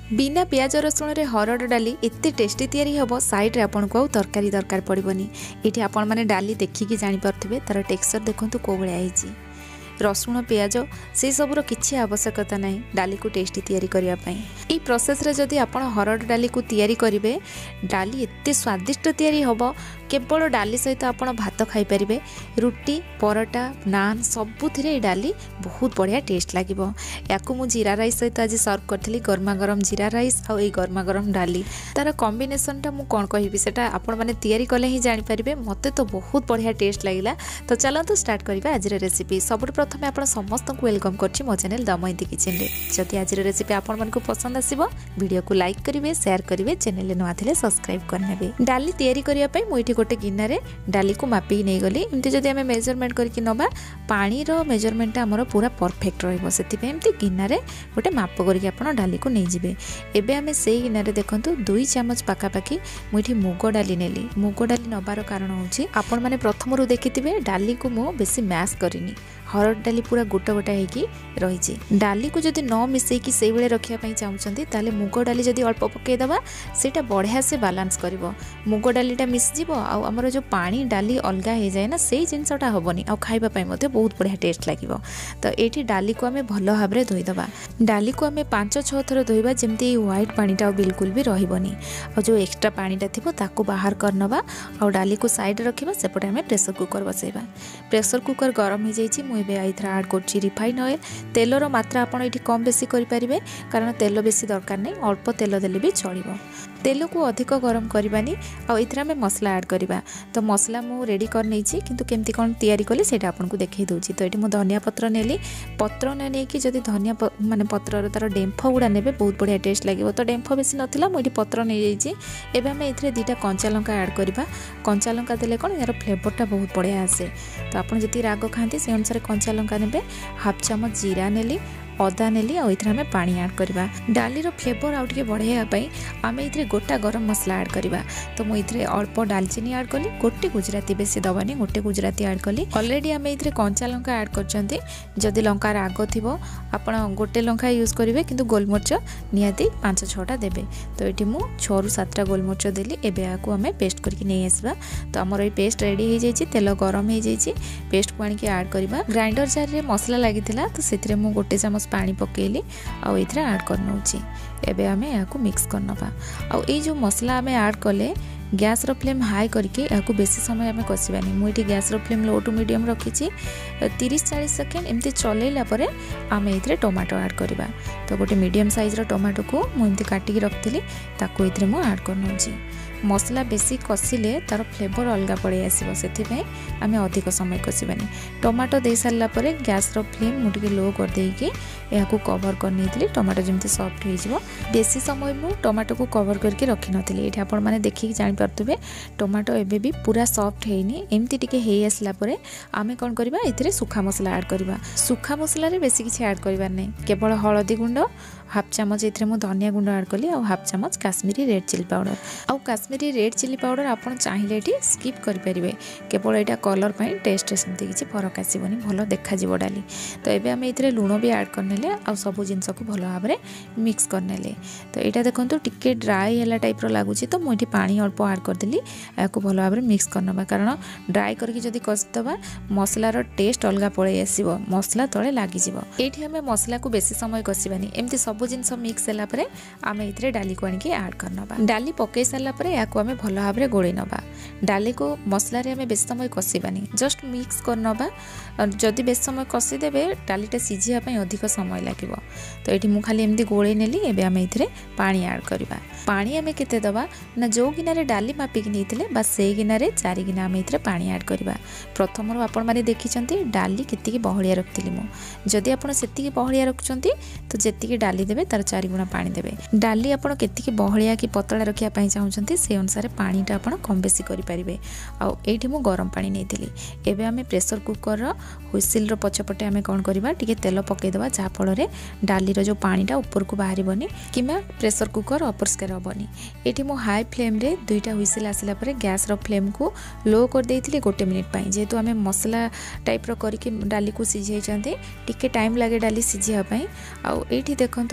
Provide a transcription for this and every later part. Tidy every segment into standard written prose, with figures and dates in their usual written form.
बिना प्याज रसुण रे हरड़ डाली एते टेस्टी तैयारी हम साइड आपन को तरकारी दरकार पड़बनी। ये आपण मैंने डाली देखिकी जापर तार टेक्सचर देखो कौ भाई रसुण प्याज से सबूर किसी आवश्यकता ना डाली को टेस्टी तैयारी करने। ये प्रोसेस रे जदि आपण हरड़ डाली को तैयारी करेंगे डाली एते स्वादिष्ट तैयारी हम केवल डाली सहित आप भात खाई पारे रुटी परोटा नान सबुथिरे डाली बहुत बढ़िया टेस्ट लगे। या जीरा राइस सहित आज सर्व करी गरमा गरम जीरा राइस आउ गरमा गरम डाली तार कॉम्बिनेशनटा मु कौन कहि सेटा आपण माने तैयारी कले ही जानि पारिबे। मते तो बहुत बढ़िया टेस्ट लगिला। तो चलतु स्टार्ट करबा आज रेसिपी। सबुठ प्रथमे आपण समस्त को वेलकम करछि मो चैनल दमयंती किचन रे। जदि आज रेसिपी आपण मन को पसंद आसीबो वीडियो को लाइक करिवे शेयर करिवे चैनल नुआ थिले सब्सक्राइब करनेबे। डाली तैयारी करिया पई मु इठी गोटे गिन्ना रे डाली को मापी नै गली। एमती जदि हमें मेजरमेंट करके नबा पानी रो मेजरमेंट हमर पूरा परफेक्ट रहइबो। सेति पे एमती गिन्ना रे गोटे माप करके आपण डाली को नै जिवे। एबे हमें सेही गिन्ना रे देखंतु 2 चम्मच पाका पाकी मु इठी मुग डाली नेली। मुग डाली नबार कारण होची आपण माने प्रथमरु देखिथिबे डाली को मु बेसी मैश करिनी। हरड़ डाली पूरा गोटा गोटा होगी रही। डाली को जदि न मिसेकी से बेले रखापी चाहते ताले मुग डाली जदि अल्प पकईदबा सेटा बढ़िया से बालांस करिवो। मुग डालीटा मिसजिवो आउ हमर जो पानी डाली अलग हो जाए ना से जिनसटा हेनी आ खाइबा पई मते बहुत बढ़िया टेस्ट लागिवो। तो एठी डाली को आमे भलो भाबरे धोईदबा। डाली को आमे 5-6 थर धोईबा जेमती व्हाइट पानीटा बिल्कुल भी रहिबनी। आ जो एक्स्ट्रा पानीटा थिबो ताको बाहर करनबा आ डाली को साइड रखिबा। सेपटे आमे प्रेशर कुकर बसैबा। प्रेशर कुकर गरम हो जाइछि। मु एबे आइथरा ऐड करछि रिफाइन ऑयल। तेलर मात्रा आपण एठी कम बेसी करि परिबे कारण तेल बेसी दरकार नै अल्प तेल देले भी चलिबो। तेल को अधिक गरम करबानी आ इथरा में मसला ऐड करबा। तो मसला मु रेडी कर नै छी किंतु केमती कोन तैयारी कली सेटा आपन को देखै दोछि। तो एठी मु धनिया पत्र नेली। पत्र न नै कि जदि धनिया माने पत्र तार डेम्फ गुडा नेबे बहुत बढ़िया टेस्ट लागिवो। तो डेम्फ बेसी नथिला मु एठी पत्र नै जाइछि। एबे हम इथरे 2टा कंचा लंका ऐड करबा। कंचा लंका देले कोन यार फ्लेवरटा बहुत बढ़िया आसे। तो आपन जति राग खांती से अनुसार कंचा लंका नेबे। हाफ चम्मच जीरा नेली अदा नेली आ इथरा में पानी ऐड करबा। डाली रो फ्लेवर आउ टिके बढ़िया पई आमे इथरे गोटा गरम मसला ऐड करबा। तो मु इथरे अल्प दालचीनी ऐड कली गोटे गुजराती बेसी दबानी गोटे गुजराती ऐड कली। ऑलरेडी आमे इथरे कंचा लंका ऐड करचंती। जदि लंका राग थिबो आपण गोटे लंका यूज करिवे किंतु गोलमरच नियाती 5-6टा देबे। तो एठी मु 6-7टा गोलमरच देली। एबे आकु आमे पेस्ट करके नै आसबा। तो हमर ए पेस्ट रेडी हो जाइछि। तेल गरम हो जाइछि। पेस्ट को आनी के ऐड करबा। ग्राइंडर जार रे मसला लागिथिला तो सेथरे मु गोटे चम्मच पानी पकेली आ इथरे ऐड करनौछि। एबे हमें याकू मिक्स करनबा। आ ए जो मसला हमें ऐड कले गैस रो फ्लेम हाई करके याकू बेसी समय हमें कसिबानी। मु इठी गैस रो फ्लेम लो टू मीडियम रखिछि। 30-40 सेकेंड एमती चलेला परे आमे इथरे टमाटो ऐड करबा। तो गोटे मीडियम साइज रो टमाटो को मु एमती काटी के रखथिली ताको इथरे मु ऐड करनौछि। मसला बेसी कसिले तार फ्लेवर अलग पड़े आसीबो। सेथि पे आमे अधिक समय कसिबानी। टमाटो दे सारला परे गैस रो फ्लेम मु टिके लो कर देई के याकू कवर कर नेथिली। टमाटो जेमती सॉफ्ट हो जिवो। बेसी समय मु टमाटो को कवर करके रखि नथिली। एठी आपण माने देखि जानि परतबे टमाटो एबे भी पूरा सॉफ्ट हेनी। एमती टिके हेई आसला परे आमे कोन करबा इथरे सुखा मसला ऐड करबा। सुखा मसला रे बेसी किछि ऐड करबार नै केवल हळदी गुंड हाफ चम्मच इथरे मु धनिया गुंड ऐड कली आ हाफ चम्मच काश्मीरी रेड चिली पाउडर। आ काश्मीरी रेड चिली पाउडर आपण चाहिले एठी स्किप करि परिबे। केवल एटा कलर पई टेस्ट सेमती किछि फरक आसीबनी भलो देखा जिवो डाली। तो एबे हम इथरे लूण भी ऐड करनेले आ सब जिंस को भलो भाबरे मिक्स करनेले। तो एटा देखंतु टिके ड्राई हैला टाइप रो लागुछि। तो मु एठी पानी अल्प ऐड कर देली। याकू भलो भाबरे मिक्स करनबा कारण ड्राई करके जदी कसदबा मसला रो टेस्ट अलगा पळे आसीबो। मसला तळे लागि जिवो। एठी हमें मसला को बेसी समय कसिबानी। एमती सब जिनस मिक्स होला परे आमे इथरे डाली को आनिके ऐड करनबा। डाली पके सारला परे याकू आमे भलो भाबरे गोळे नबा। डाली को मसला रे आमे बेसी समय कसिबानी जस्ट मिक्स करनबा। जदी बेसी समय कसी देबे डालीटा सिझिया पई अधिक समय लागिवो। तो एठी मु खाली एमती गोळे नेली। एबे आमे इथरे पानी ऐड करबा। पानी आमे केते दबा ना जो गिना रे डाली मापी कि नैथिले बस से गिना रे 4 गिना आमे इथरे पानी ऐड करबा। प्रथम रो आपण माने देखिचंती डाली केति की बहळिया रखतिली मु। जदी आपण सेति की बहळिया रखचंती तो जेति की डाली देबे तार 4 गुणा पानी देबे। डाली आपण केति की बहळिया की पतळा रखिया पई चाहउचंती से अनुसार पानीटा आपण कम बेसी करि परिबे। आ एठी मु गरम पानी नैथिली। एबे आमे प्रेशर कुकर रो हुइसिल रो पछपटे आमे कोन करबा टिके तेल पके देबा जा फल रे डाली रो जो पानीटा ऊपर को बाहरिबनी किमा प्रेशर कुकर अपरिष्कार हबनी। एठी मु हाई फ्लेम रे 2टा हुइसिल आसिला परे गैस रो फ्लेम को लो कर देइथिले 1 मिनिट पई। जेतु आमे मसला टाइप रो करके डाली को सिझाई चंते टिके टाइम लागे डाली सिझिया पई। आ एठी देखंतु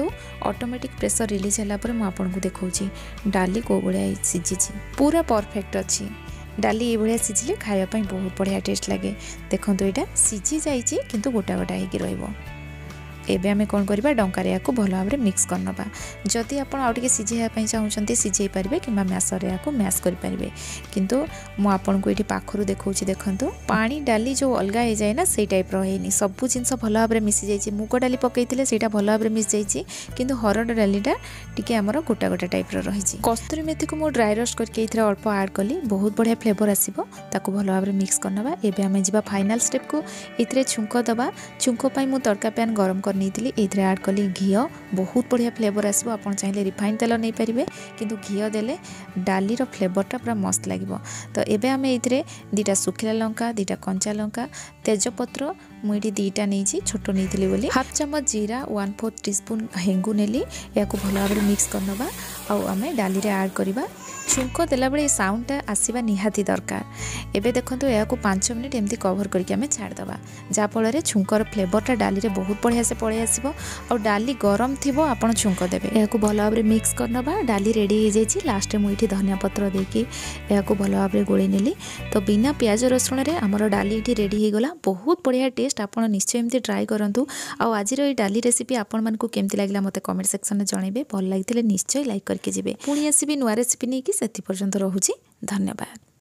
ऑटोमेटिक प्रेशर रिलीज होला पर मु आपन को देखौची डाली को बढिया सिझी पूरा परफेक्ट अच्छी डाली ये भाया सिझिले खावाई बहुत बढ़िया टेस्ट लगे। देखो यहाँ सिझी जाइए किंतु गोटा गोटा होगी रहिबो। एबे आमे कौन करबा डंकार या भल भाव में मिक्स करनबा। जदि आप आउ टिके सिझाइबा चाहूँगी सिझाई पारे कि मैसर या मैश करें किंतु मु आपन को ये पाखर देखा देखूँ पानी डाली जो अलग हो जाए ना से टाइप रही सबू जिन भल भाव में मिसी जाइए। मुग डाली पकईले से भल भाव में मिसी जाइए किंतु हरड़ डालीटा टी आमर गोटा गोटा टाइप रही। कस्तूरी मेथी को मुझे ड्राई रोस्ट करके अल्प आड कली बहुत बढ़िया फ्लेवर आसो ताकू भल भाव में मिक्स करनबा। एबे आमे जिबा फाइनल स्टेप को इतरे छुंक दबा। छुंक पाई मु तड़का पैन गरम कर नहीं ये आड कली घी बहुत बढ़िया फ्लेवर आसो। आप चाहिए रिफाइन तेल नहीं पारे किंतु घी देले डालीर फ्लेवरटा पूरा मस्त लगे। तो एबे आमे इतरे दीटा सुखिला लंका दीटा कंचा लंका तेजपत्र मुझे दीटा नहीं छोट नहीं बोली हाफ चम्मच जीरा 1/4 टीस्पून हेंगू नेली या भल भाव में मिक्स करनबा। आमे डाली रे ऐड करबा। छुंक देला बेले साउंडटा आसीबा निहाती दरकार। एबे देखंतु या 5 मिनिट एमती कवर करके आमे छाड़दबा जा फल छुंकर फ्लेवरटा डाली रे बहुत बढ़िया से पड़े आसीबो। और डाली गरम थिबो आपण छुंक देबे या भल भाव में मिक्स करनबा। डाली रेडी हो जाइए। लास्ट में मुझे धनिया पत्र देकी या भल भाव में गोली नेली। तो बिना प्याज रसुण रे हमर डाली ये रेडी हो गला बहुत बढ़िया टेस्ट। आप निश्चय एमती ट्राई करूँ। आज ये डाली रेसिपी आपण मानकु केमती लागला मते कमेंट सेक्शन में जनइबे। भल लागिले निश्चय लाइक करके जिबे। पुणी आसीबे नुआ रेसिपी नहीं कि सेति पर्यंत रहुची। धन्यवाद।